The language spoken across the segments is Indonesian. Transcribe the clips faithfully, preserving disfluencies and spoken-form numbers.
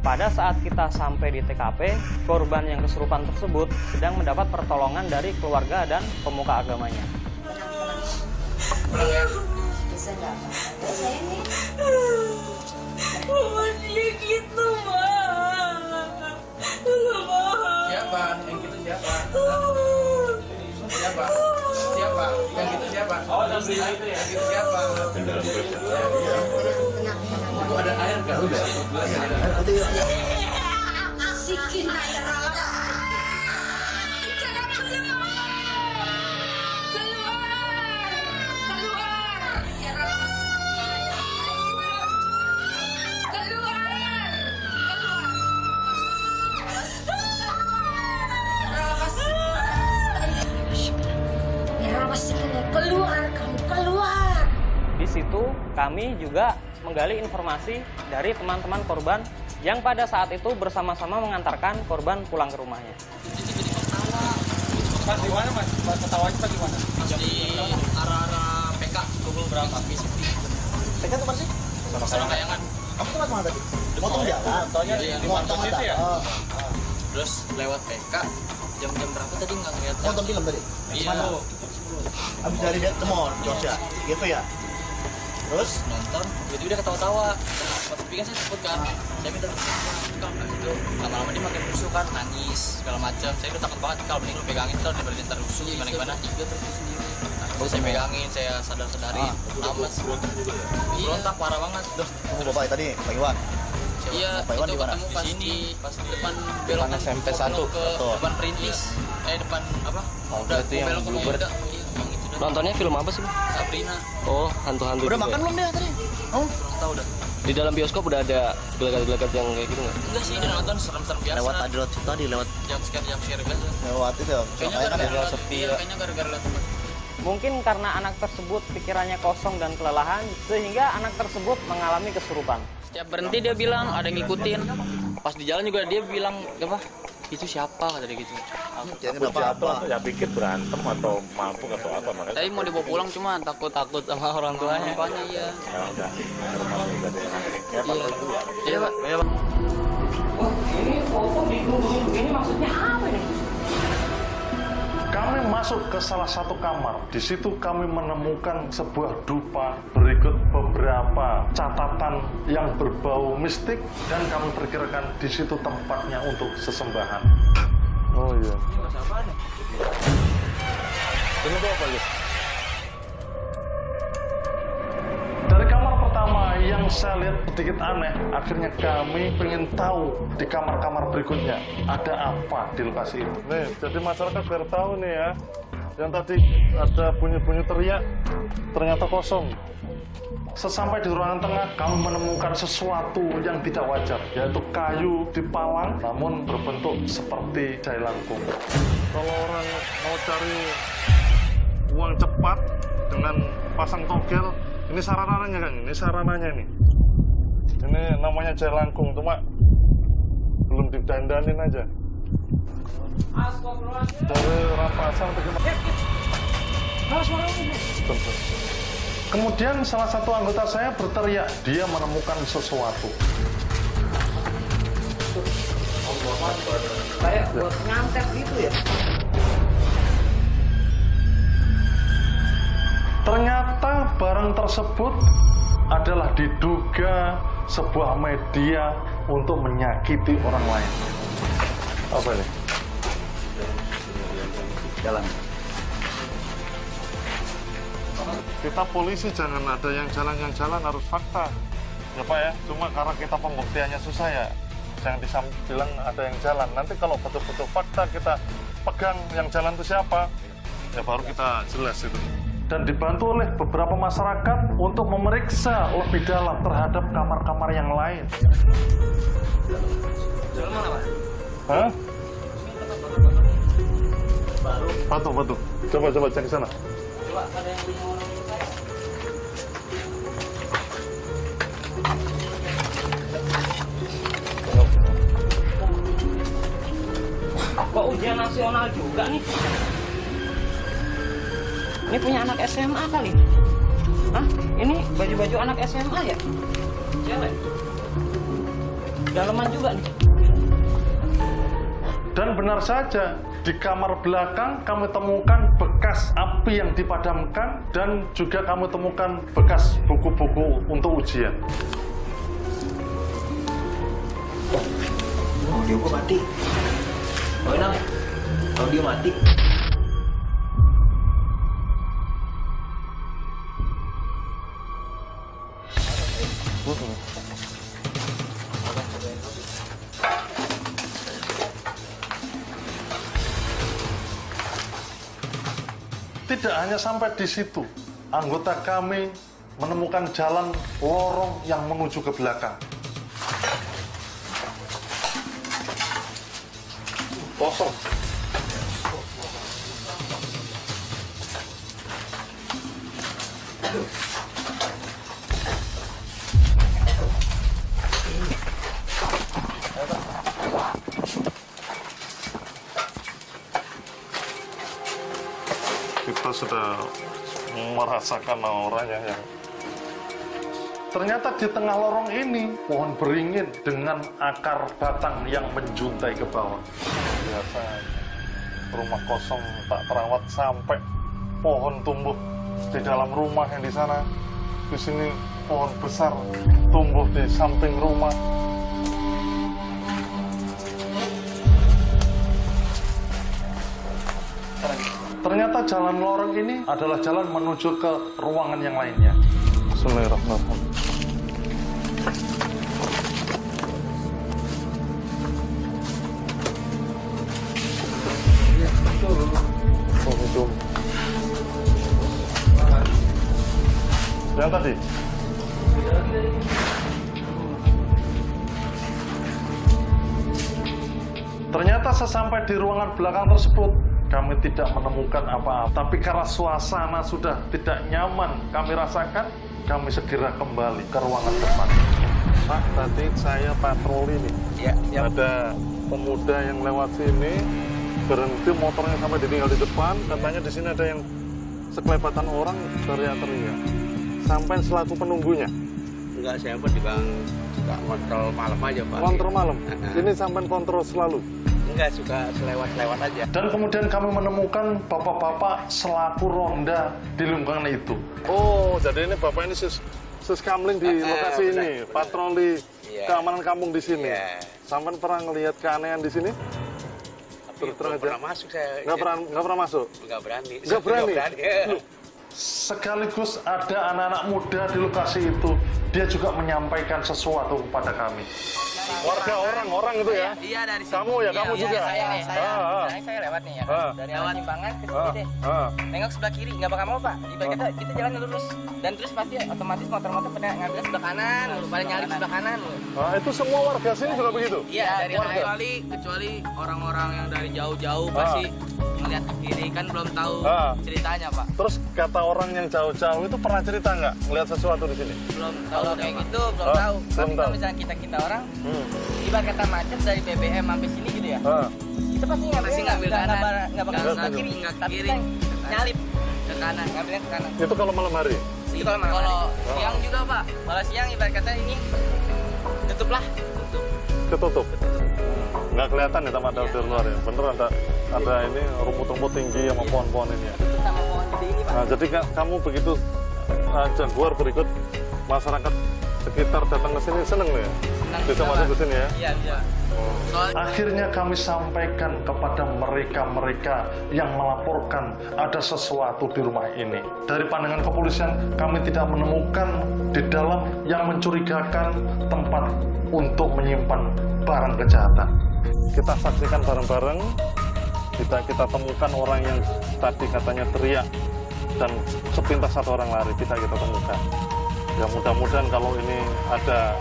Pada saat kita sampai di T K P, korban yang kesurupan tersebut sedang mendapat pertolongan dari keluarga dan pemuka agamanya. Bisa nggak? Saya nih. Oh, dia gitu, Mak. Nggak mau. Siapa? Yang gitu siapa? Siapa? Siapa? Yang gitu siapa? Oh, yang itu ya. Yang gitu siapa? Dalam bus ya. Itu ada air nggak? Udah. Sikin air. Keluar, kamu keluar. Di situ kami juga menggali informasi dari teman-teman korban yang pada saat itu bersama-sama mengantarkan korban pulang ke rumahnya. Pas di mana, Mas? Pas ketawanya pas di mana? Pas di arah-arah P K, pukul berapa? P K itu mana sih? Sama Kayangan. Kamu tuh mana tadi? Motong jalan. Taunya di Motor City ya? Terus lewat P K, jam-jam berapa tadi nggak ngeliat? Nonton film tadi? Iya. Mana? Abis dari Dead Temon, Jogja, G V ya? Terus? Nonton, jadi udah ketawa-tawa. Pas tapi kan saya takut kan, saya minta kalau nggak gitu, lama-lama dia makin rusuh kan, nangis segala macam. Saya udah takut banget kalau mending lu pegangin terus daripada dia ntar rusuh gimana gimana. Tiga terus sendiri. Terus saya pegangin, saya sadar-sadarin, lemes, berontak parah banget. Duh, kamu bapak tadi, Pak Iwan. Iya, Pak Iwan itu di mana? ketemu pas di pas di depan belok S M P satu. ke depan Perintis. Eh depan apa? Oh, udah itu yang belok ke Bluebird. Mega. Iya, yang itu dah. Nontonnya film apa sih? Sabrina. Oh, hantu-hantu. Udah juga. makan belum dia tadi? Oh, Kurang tahu dah. Di dalam bioskop udah ada gelagat-gelagat yang kayak gitu nggak? Enggak sih, dia nonton serem-serem biasa. lewat tadi, lewat situ tadi, lewat jam scare jam scare biasa. lewat itu ya. Kayaknya Kayak kan ya? gara-gara sepi iya, ya. kayaknya gara-gara lihat tempat. Mungkin karena anak tersebut pikirannya kosong dan kelelahan, sehingga anak tersebut mengalami kesurupan. Setiap berhenti dia bilang ada yang ngikutin. Pas di jalan juga dia bilang apa? Itu siapa kata dia gitu. Jadi Aku udah apa? siapa? Ya pikir berantem atau mabuk atau apa makanya. Tadi mau dibawa pulang cuma takut takut sama orang tuanya. Bapaknya iya. Ya udah. Rumah udah deh. Ya Pak. Iya Pak. Iya Pak. Oh, ini foto di gunung ini maksudnya apa nih? Kami masuk ke salah satu kamar. Di situ kami menemukan sebuah dupa berikut beberapa catatan yang berbau mistik dan kami perkirakan di situ tempatnya untuk sesembahan. Oh iya. Ini tuh apa, Gus? Dari kamar pertama yang saya lihat sedikit aneh, akhirnya kami ingin tahu di kamar-kamar berikutnya ada apa di lokasi itu. Nih, jadi masyarakat biar tahu nih ya, yang tadi ada bunyi-bunyi teriak, ternyata kosong. Sesampai di ruangan tengah, kami menemukan sesuatu yang tidak wajar, yaitu kayu dipalang, namun berbentuk seperti jai langkung. Kalau orang mau cari uang cepat dengan pasang togel, ini sarananya kan, ini sarananya nih. Ini namanya jai langkung, cuma belum didandanin aja. Dari rampasan bagaimana? Kemudian salah satu anggota saya berteriak, dia menemukan sesuatu. Kayak buat nyantet gitu ya? Ternyata barang tersebut adalah diduga sebuah media untuk menyakiti orang lain. Apa ini? Jalan. Kita polisi jangan ada yang jalan yang jalan harus fakta, ya Pak ya. Cuma karena kita pembuktiannya susah ya, jangan dibilang ada yang jalan. Nanti kalau betul-betul fakta kita pegang yang jalan itu siapa, ya baru kita jelas itu. Dan dibantu oleh beberapa masyarakat untuk memeriksa lebih dalam terhadap kamar-kamar yang lain. Jalan mana Pak? Hah? Batu, batu. Coba, coba cek ke sana. Coba ada yang punya orang Kok ujian nasional juga nih? Ini punya anak S M A kali? Hah? Ini baju-baju anak S M A ya? Cewek? dalaman juga nih. Dan benar saja, di kamar belakang kami temukan bekas api yang dipadamkan dan juga kami temukan bekas buku-buku untuk ujian. Oh, audio gua mati. Oh, enak. Audio mati. Tidak hanya sampai di situ, anggota kami menemukan jalan lorong yang menuju ke belakang. Kosong. Kita sudah merasakan auranya yang ternyata di tengah lorong ini pohon beringin dengan akar batang yang menjuntai ke bawah. Biasa rumah kosong tak terawat sampai pohon tumbuh di dalam rumah yang di sana. Di sini pohon besar tumbuh di samping rumah. Ternyata jalan lorong ini adalah jalan menuju ke ruangan yang lainnya. Bismillahirrahmanirrahim. Oh, itu. Yang tadi? Ternyata sesampai di ruangan belakang tersebut, kami tidak menemukan apa-apa. Tapi karena suasana sudah tidak nyaman kami rasakan, kami segera kembali ke ruangan depan. Pak, tadi saya patroli nih. Ya, ya. Ada pemuda yang lewat sini, berhenti motornya sampai ditinggal di depan. Katanya di sini ada yang sekelebatan orang teriak-teriak. Sampai selaku penunggunya. Enggak, saya pun juga enggak kontrol malam aja, Pak. Kontrol malam? Ini sampai kontrol selalu? Enggak, suka selewat-lewat aja. Dan kemudian kami menemukan bapak-bapak selaku ronda di lingkungan itu. Oh, jadi ini bapak ini sis, sis kamling di lokasi uh, ini, patroli yeah. keamanan kampung di sini. Yeah. Sampai pernah ngelihat keanehan di sini? Terus terang aja. Pernah masuk saya. Nggak pernah, nggak pernah masuk? Nggak berani. Nggak berani? Nggak berani. Sekaligus ada anak-anak muda di lokasi itu, dia juga menyampaikan sesuatu kepada kami. Warga orang-orang itu ya? Iya, dari sini. Kamu ya, iya, kamu iya, juga? Saya, saya, saya, ah, saya, saya lewat nih ya. ah, dari awal timbangan ke sini ah, deh. Ah, Nengok sebelah kiri, nggak bakal mau Pak. Ibarat kita, kita jalan lurus. Dan terus pasti otomatis motor-motor pada ngambil sebelah kanan, lu pada nyalip sebelah kanan. Lu. ah, itu semua warga sini juga begitu? Iya, dari warga. kecuali, kecuali orang-orang yang dari jauh-jauh ah. pasti melihat ke kiri, kan belum tahu ah. ceritanya Pak. Terus kata orang yang jauh-jauh itu pernah cerita nggak melihat sesuatu di sini? Belum tahu kayak gitu, belum ah, tahu. Belum Tapi tahu. kalau misalnya kita-kita orang, hmm. ibarat kata macet dari B B M sampai sini gitu ya. Ah. Kita pasti ngambil, nggak- kanan, nggak- nggak bakal nggak- ke kiri, nggak ke tapi kiri. kita nyalip ke kanan, ngambilnya ke kanan. Itu kalau malam hari? Itu kalau malam. Kalau siang juga Pak, kalau siang ibarat kata ini tutup lah, tutup. Ketutup? Nggak kelihatan ya sama ada dari luar ya? Bener ada ada ini rumput-rumput tinggi sama pohon-pohon ini ya? Tutup sama pohon gede ini Pak. Nah, jadi ka- kamu begitu uh, jaguar berikut masyarakat sekitar datang ke sini seneng loh ya? Senang Bisa juga, masuk Pak. ke sini ya? Iya, bisa. Soalnya Akhirnya kami sampaikan kepada mereka-mereka yang melaporkan ada sesuatu di rumah ini. Dari pandangan kepolisian, kami tidak menemukan di dalam yang mencurigakan tempat untuk menyimpan barang kejahatan. Kita saksikan bareng-bareng, kita kita temukan orang yang tadi katanya teriak dan sepintas satu orang lari, bisa kita temukan. Ya mudah-mudahan kalau ini ada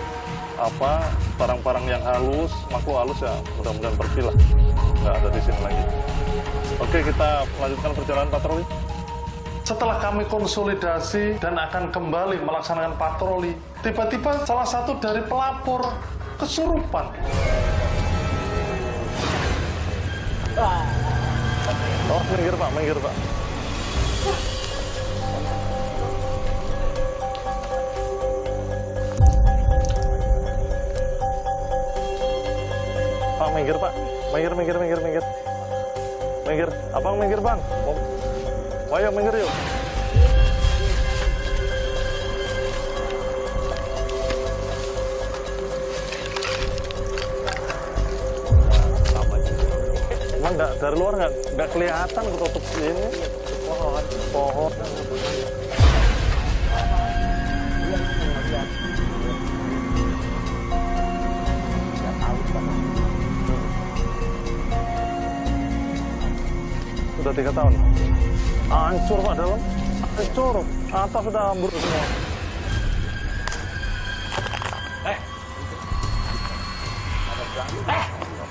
apa barang-barang yang halus, makhluk halus ya mudah-mudahan pergilah, nggak ada di sini lagi. Oke, kita lanjutkan perjalanan patroli. Setelah kami konsolidasi dan akan kembali melaksanakan patroli, tiba-tiba salah satu dari pelapor kesurupan. Oh, minggir Pak, minggir Pak. minggir Pak. Minggir, minggir, minggir, minggir. Minggir. Abang minggir Bang. Oh. Ayo minggir yuk. Emang nggak dari luar nggak nggak kelihatan ketutup ini pohon pohon. Sudah tiga tahun. Hancur Pak dalam, hancur. Atas sudah ambruk semua. Eh, eh.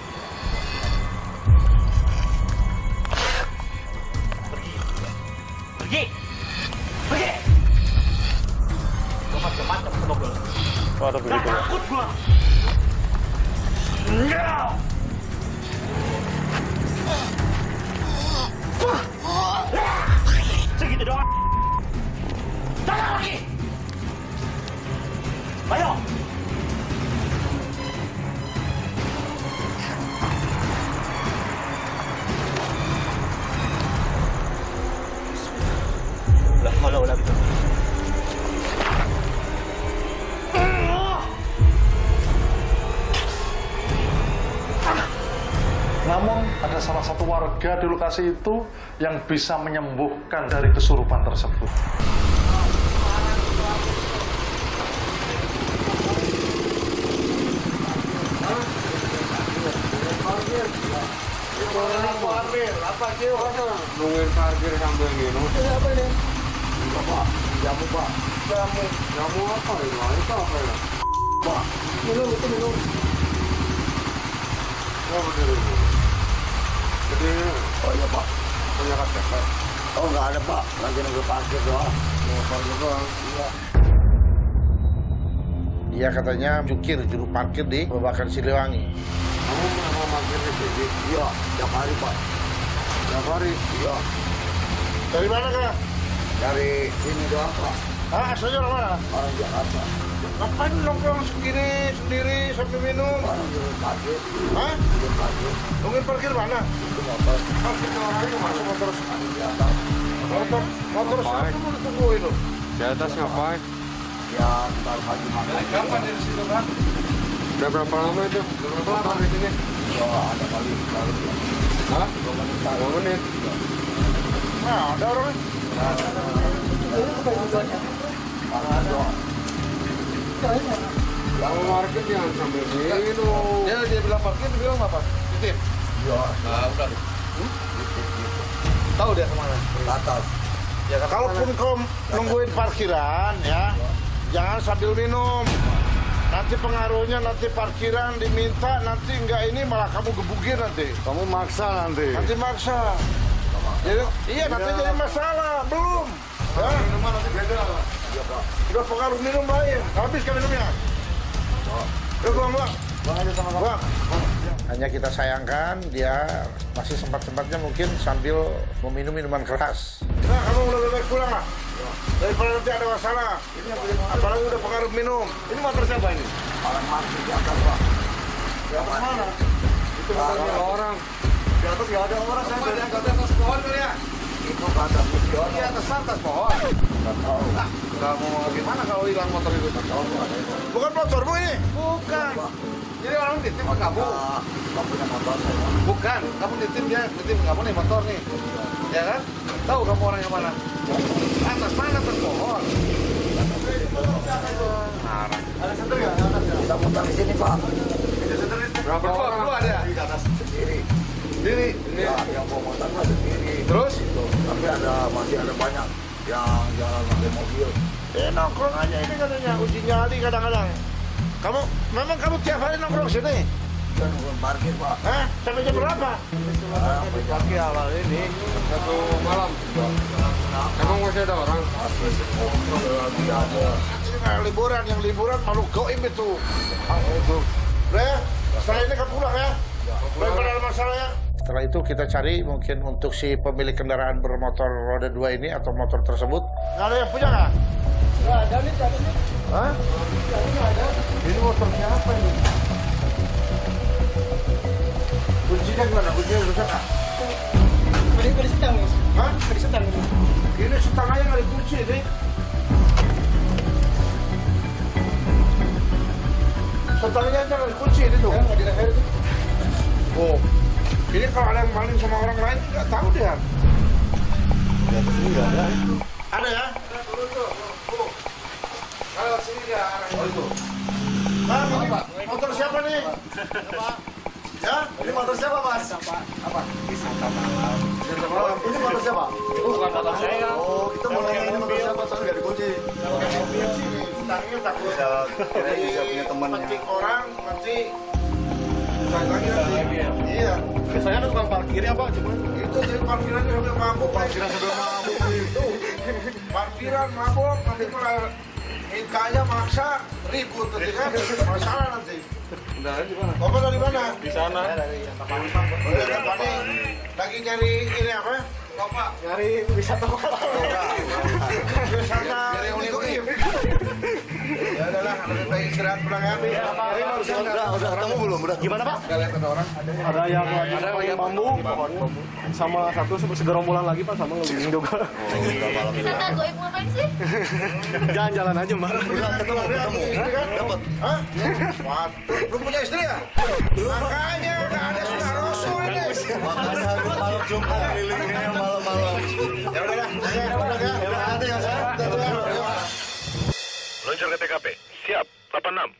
Pergi, pergi. Gua macam-macam sama gua. Waduh begitu. Takut gua. Enggak. Segitu doang. Jangan lagi. Ayo. Lah, malah ulah gitu. Namun ada salah satu warga di lokasi itu yang bisa menyembuhkan dari kesurupan tersebut. Nungguin parkir sambil minum. Apa ini? Pak, jamu Pak. Jamu. Jamu apa ini? Itu apa ya? Pak, minum itu minum. Oh, betul itu. Jadi, oh iya Pak, punya K T P? Oh nggak ada Pak, lagi nunggu parkir doang. Nunggu parkir doang? Iya. Dia katanya jukir juru parkir di Babakan Siliwangi. Kamu mau parkir di sini? Iya, tiap hari Pak. Tiap hari? Iya. Dari mana Kak? Dari sini doang Pak. Ah, asalnya orang mana? Orang Jakarta. Ngapain nongkrong sendiri, sendiri sambil minum? Orang juru parkir. Hah? Juru parkir. Nungguin parkir mana? Itu motor. Parkir orangnya masuk motor. Di atas. Motor, motor satu mau ditungguin loh. Di atas ngapain? Ya, ntar pagi makan. Kapan dari situ Kak? Udah berapa lama itu? Udah berapa lama di sini? Ya, ada kali. kali. Hah? Dua menit. Nah, ada orangnya. Kalau parkir jangan sambil minum. Dia dia bilang parkir, dia bilang apa? Titip. Ya, Nah, udah. Tahu dia kemana? ke atas. Ya, kalaupun kau nungguin parkiran ya, jangan sambil minum. Nanti pengaruhnya nanti parkiran diminta, nanti enggak ini malah kamu gebugin nanti. Kamu maksa nanti. Nanti maksa. Jadi, iya nanti jadi masalah. Belum. Hah? Minuman nanti beda. Udah pengaruh minum lain. Habis kan minumnya? Yuk, buang, buang. Buang. Hanya kita sayangkan dia masih sempat-sempatnya mungkin sambil meminum minuman keras. Nah, kamu udah lebih baik pulang lah. Daripada nanti ada masalah. Apalagi udah pengaruh minum. Ini motor siapa ini? Orang mati di atas Pak. Di atas mana? Itu motornya orang. Di atas nggak ada orang. Saya dari di atas pohon kali ya? Itu ke atas museum. Di atas atas pohon. Nggak tahu. Nah, kamu gimana kalau hilang motor itu? Bukan motormu ini? Bukan. Jadi orang nitip ke kamu? Nggak punya motor saya. Bukan. Kamu nitip dia, nitip kamu nih motor nih. Ya kan? Tahu kamu orang yang mana? Atas mana? Atas pohon. Narang. Ada setir nggak? Kita muter di sini Pak. Berapa orang? Lu ada? Di atas sendiri. Diri. Ya, yang bawa motor mah sendiri. Terus? Tapi ada masih ada banyak yang jalan pakai mobil. Eh nongkrong aja ini katanya uji nyali kadang-kadang. Kamu memang kamu tiap hari nongkrong sini? Dia nunggu parkir Pak. Hah? Sampai jam berapa? Sampai Pagi awal ini. Satu malam. Emang masih ada orang? masih tidak ada. Ini kayak liburan, yang liburan malu goim itu. Oh, itu. Udah ya? Setelah ini kamu pulang ya? Daripada ada masalah ya? Setelah itu kita cari mungkin untuk si pemilik kendaraan bermotor roda dua ini atau motor tersebut. Nggak ada yang punya nggak? Nggak ada nih, nggak ada nih. Hah? Nggak ada. Ini motor siapa ini? Kuncinya gimana? Kuncinya rusak ah? Tadi tadi setang nih. Hah? Tadi setang nih. Ini setang aja nggak dikunci nih. Setangnya aja nggak dikunci itu. Ya, nggak direhab itu. Oh, ini kalau ada yang maling sama orang lain nggak tahu dia. Ya, di sini nggak ada. Ada ya? Turun tuh. Tuh. Kalau sini dia arahnya. Oh itu. Bang, ini motor siapa nih? Siapa? Ya? Ini motor siapa, Mas? Apa? Wisata malam. Wisata malam. Ini motor siapa? Bukan motor saya. Oh, kita mau nanya ini motor siapa? Soalnya nggak dikunci. Kunci nih, setangnya takut. Bisa, kira bisa punya temannya. Pencing orang nanti saya lagi nanti. Iya. Biasanya ada tukang parkirnya apa? Cuma Itu dari parkirannya sambil mabuk. parkiran sambil mabuk itu. Parkiran mabuk nanti malah mintanya maksa ribut nanti kan masalah nanti. Udah di mana? Bapak dari mana? Di sana. Dari Oh, ya, Bapak nih lagi nyari ini apa? Bapak nyari wisata malam. wisata unik-unik. Ya udahlah, lebih baik istirahat pulang ya. Ini barusan udah udah ketemu belum? Udah gimana, Pak? Nggak lihat ada orang. Ada yang lagi ada yang bambu, sama satu segerombolan lagi Pak, sama ngelilingin juga. Wisata goib ngapain sih? Jalan-jalan aja Mbak. Udah ketemu, ketemu. Dapat. Hah? Waduh, belum punya istri ya? Makanya nggak ada sunnah Rasul ini. Makanya harus malam Jumat kelilingnya malam-malam. Ya udahlah, saya pulang ya. Ya ada ya saya. Meluncur ke T K P. Siap, delapan enam.